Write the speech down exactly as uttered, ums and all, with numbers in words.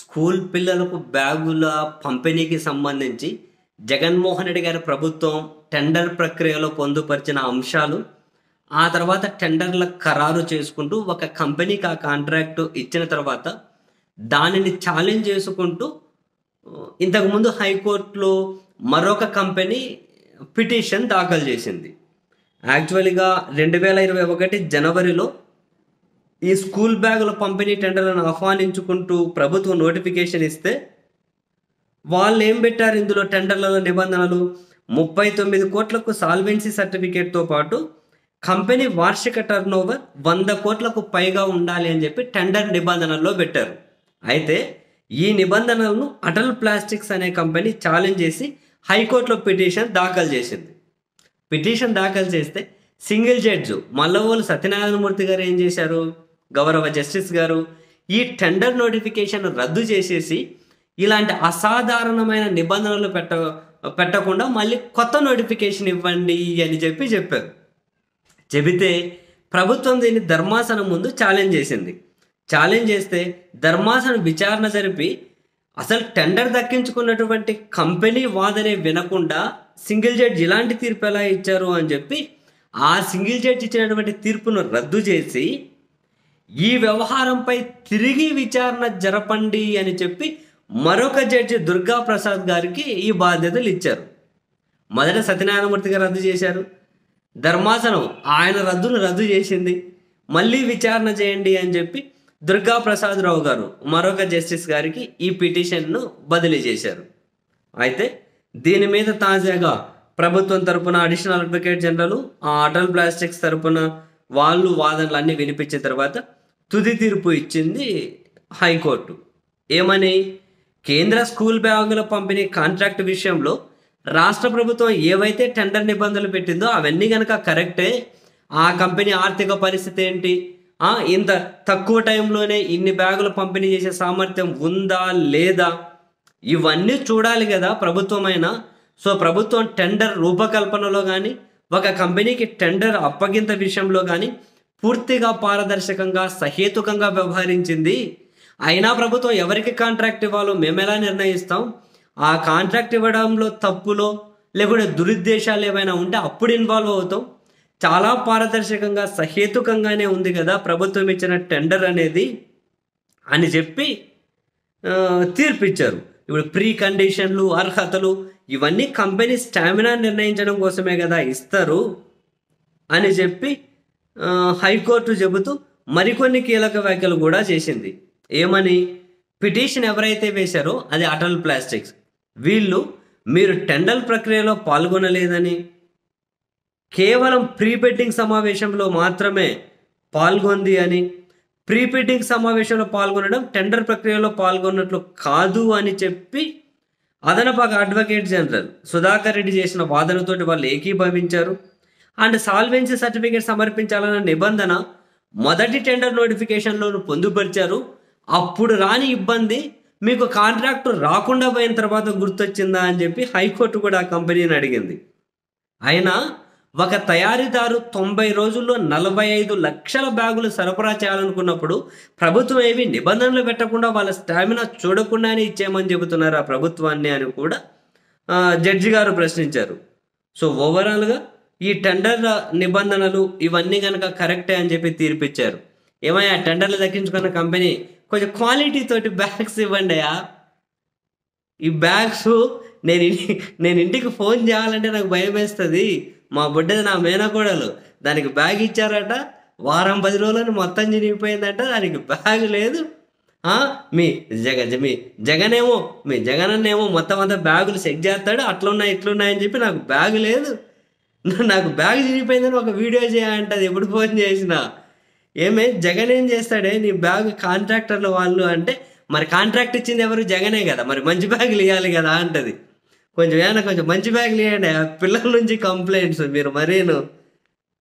School పిల్లలకు బ్యాగుల పంపిణీకి సంబంధించి జగన్మోహన్ రెడ్డి గారి ప్రభుత్వం టెండర్ ప్రక్రియలో పొందుపరిచిన అంశాలు, ఆ తర్వాత టెండర్ల ఖరారు చేసుకుంటూ ఒక కంపెనీకి ఆ కాంట్రాక్ట్ ఇచ్చిన తర్వాత దానిని ఛాలెంజ్ చేసుకుంటూ ఇంతకుముందు హైకోర్టులో మరొక కంపెనీ పిటిషన్ దాఖలు చేసింది. యాక్చువల్గా రెండు వేల ఇరవై ఒకటి జనవరిలో ఈ స్కూల్ బ్యాగుల పంపిణీ టెండర్లను ఆహ్వానించుకుంటూ ప్రభుత్వం నోటిఫికేషన్ ఇస్తే వాళ్ళు ఏం పెట్టారు ఇందులో టెండర్లలో నిబంధనలు, ముప్పై తొమ్మిది కోట్లకు సాల్వెన్సీ సర్టిఫికేట్తో పాటు కంపెనీ వార్షిక టర్న్ ఓవర్ వంద కోట్లకు పైగా ఉండాలి అని చెప్పి టెండర్ నిబంధనల్లో పెట్టారు. అయితే ఈ నిబంధనలను అటల్ ప్లాస్టిక్స్ అనే కంపెనీ ఛాలెంజ్ చేసి హైకోర్టులో పిటిషన్ దాఖలు చేసింది. పిటిషన్ దాఖలు చేస్తే సింగిల్ జడ్జు మల్లవోలు సత్యనారాయణమూర్తి గారు ఏం చేశారు, గౌరవ జస్టిస్ గారు ఈ టెండర్ నోటిఫికేషన్ రద్దు చేసేసి ఇలాంటి అసాధారణమైన నిబంధనలు పెట్ట పెట్టకుండా మళ్ళీ కొత్త నోటిఫికేషన్ ఇవ్వండి అని చెప్పి చెప్పారు. చెబితే ప్రభుత్వం దీన్ని ధర్మాసనం ముందు ఛాలెంజ్ చేసింది. ఛాలెంజ్ చేస్తే ధర్మాసనం విచారణ జరిపి అసలు టెండర్ దక్కించుకున్నటువంటి కంపెనీ వాదనే వినకుండా సింగిల్ జడ్జి ఇలాంటి తీర్పు ఎలా ఇచ్చారు అని చెప్పి ఆ సింగిల్ జడ్జి ఇచ్చినటువంటి తీర్పును రద్దు చేసి ఈ వ్యవహారంపై తిరిగి విచారణ జరపండి అని చెప్పి మరొక జడ్జి దుర్గా ప్రసాద్ గారికి ఈ బాధ్యతలు ఇచ్చారు. మొదట సత్యనారాయణమూర్తి గారు రద్దు చేశారు, ధర్మాసనం ఆయన రద్దును రద్దు చేసింది, మళ్ళీ విచారణ చేయండి అని చెప్పి దుర్గా ప్రసాద్ రావు గారు మరొక జస్టిస్ గారికి ఈ పిటిషన్ను బదిలీ చేశారు. అయితే దీని మీద తాజాగా ప్రభుత్వం తరపున అడిషనల్ అడ్వకేట్ జనరల్ ఆ అటల్ ప్లాస్టిక్స్ తరపున వాళ్ళు వాదనలు అన్నీ వినిపించిన తర్వాత తుది తీర్పు ఇచ్చింది హైకోర్టు. ఏమని, కేంద్ర స్కూల్ బ్యాగుల పంపిణీ కాంట్రాక్ట్ విషయంలో రాష్ట్ర ప్రభుత్వం ఏవైతే టెండర్ నిబంధనలు పెట్టిందో అవన్నీ కనుక కరెక్టే, ఆ కంపెనీ ఆర్థిక పరిస్థితి ఏంటి, ఇంత తక్కువ టైంలోనే ఇన్ని బ్యాగులు పంపిణీ చేసే సామర్థ్యం ఉందా లేదా, ఇవన్నీ చూడాలి కదా ప్రభుత్వమైనా. సో ప్రభుత్వం టెండర్ రూపకల్పనలో కానీ ఒక కంపెనీకి టెండర్ అప్పగింత విషయంలో కానీ పూర్తిగా పారదర్శకంగా సహేతుకంగా వ్యవహరించింది. అయినా ప్రభుత్వం ఎవరికి కాంట్రాక్ట్ ఇవ్వాలో మేము ఎలా నిర్ణయిస్తాం, ఆ కాంట్రాక్ట్ ఇవ్వడంలో తప్పులో లేకుంటే దురుద్దేశాలు ఏమైనా ఉంటే అప్పుడు ఇన్వాల్వ్ అవుతాం. చాలా పారదర్శకంగా సహేతుకంగానే ఉంది కదా ప్రభుత్వం ఇచ్చిన టెండర్ అనేది అని చెప్పి తీర్పిచ్చారు. ఇప్పుడు ప్రీ కండిషన్లు, అర్హతలు ఇవన్నీ కంపెనీ స్టామినా నిర్ణయించడం కోసమే కదా ఇస్తారు అని చెప్పి హైకోర్టు చెబుతూ మరికొన్ని కీలక వ్యాఖ్యలు కూడా చేసింది. ఏమని, పిటిషన్ ఎవరైతే వేశారో అది అటల్ ప్లాస్టిక్స్, వీళ్ళు మీరు టెండర్ ప్రక్రియలో పాల్గొనలేదని, కేవలం ప్రీ బిడ్డింగ్ సమావేశంలో మాత్రమే పాల్గొంది అని, ప్రీ బిడ్డింగ్ సమావేశంలో పాల్గొనడం టెండర్ ప్రక్రియలో పాల్గొన్నట్లు కాదు అని చెప్పి అదనపు అడ్వకేట్ జనరల్ సుధాకర్ రెడ్డి చేసిన వాదనతోటి వాళ్ళు ఏకీభవించారు. అండ్ సాల్వెన్సీ సర్టిఫికేట్ సమర్పించాలన్న నిబంధన మొదటి టెండర్ నోటిఫికేషన్లో పొందుపరిచారు, అప్పుడు రాని ఇబ్బంది మీకు కాంట్రాక్టు రాకుండా పోయిన తర్వాత గుర్తొచ్చిందా అని చెప్పి హైకోర్టు కూడా ఆ కంపెనీని అడిగింది. అయినా ఒక తయారీదారు తొంభై రోజుల్లో నలభై ఐదు లక్షల బ్యాగులు సరఫరా చేయాలనుకున్నప్పుడు ప్రభుత్వం ఏవి నిబంధనలు పెట్టకుండా వాళ్ళ స్టామినా చూడకుండానే ఇచ్చేయమని చెబుతున్నారు ఆ ప్రభుత్వాన్ని అని కూడా జడ్జి గారు ప్రశ్నించారు. సో ఓవరాల్గా ఈ టెండర్ నిబంధనలు ఇవన్నీ కనుక కరెక్టే అని చెప్పి తీర్పిచ్చారు. ఏమయ్యా టెండర్లు దక్కించుకున్న కంపెనీ కొంచెం క్వాలిటీ తోటి బ్యాగ్స్ ఇవ్వండి. ఈ బ్యాగ్స్ నేను నేను ఇంటికి ఫోన్ చేయాలంటే నాకు భయం వేస్తుంది. మా బుడ్డది నా మేనకోడలు, దానికి బ్యాగ్ ఇచ్చారట, వారం పది రోజులను మొత్తం చినిగిపోయిందంట, దానికి బ్యాగ్ లేదు. మీ జగ మీ జగనేమో మీ జగనన్నేమో మొత్తం అంతా బ్యాగులు సెట్ చేస్తాడు, అట్లున్నాయి ఇట్లున్నాయని చెప్పి నాకు బ్యాగ్ లేదు, నాకు బ్యాగ్ చినిగిపోయిందని ఒక వీడియో చేయాలంటది ఎప్పుడు ఫోన్ చేసినా. ఏమే జగన్ ఏం చేస్తాడే నీ బ్యాగ్ కాంట్రాక్టర్లు వాళ్ళు అంటే, మరి కాంట్రాక్ట్ ఇచ్చింది ఎవరు, జగనే కదా, మరి మంచి బ్యాగులు ఇవ్వాలి కదా అంటది. కొంచెం ఏమైనా కొంచెం మంచి బ్యాగులు ఇవ్వండి, పిల్లల నుంచి కంప్లైంట్స్ మీరు మరీను.